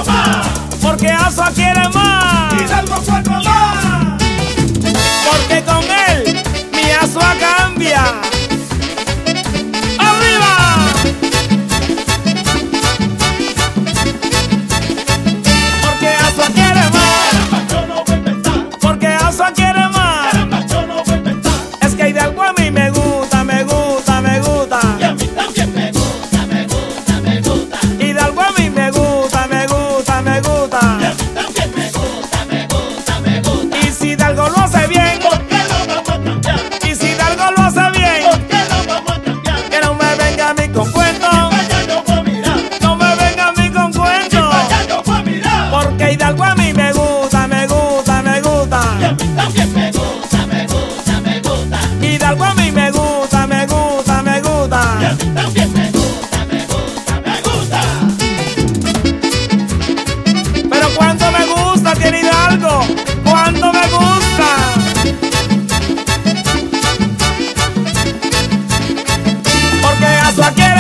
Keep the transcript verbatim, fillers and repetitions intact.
cuatro más. Porque Azua quiere más. Hidalgo cuatro más. Porque con él mi Azua cambia. ¡Arriba! Porque Azua quiere más. Caramba, yo no voy a inventar. Porque Azua quiere más. Caramba, yo no voy a inventar. Es que Hidalgo a mí me gusta, me gusta, me gusta. Y a mí también me gusta, me gusta, me gusta. Hidalgo a mí me gusta, me gusta, me gusta. Y a mí también me gusta, me gusta, me gusta. Y si Hidalgo lo hace bien, ¿Por qué lo vamos a cambiar? y si Hidalgo lo hace bien, ¿Por qué lo vamos a cambiar? que no me venga a mí con cuentos, Allá yo voy a mirar. no me venga a mí con cuentos. Allá yo voy a mirar. Porque Hidalgo a mí me gusta, me gusta, me Y a gusta. mí también me gusta, me gusta, me gusta. Hidalgo a mí me gusta, me gusta, me Y a gusta. mí también me gusta, me gusta, me gusta. Pero cuánto me gusta tiene Hidalgo, cuánto me gusta. Porque Azua quiere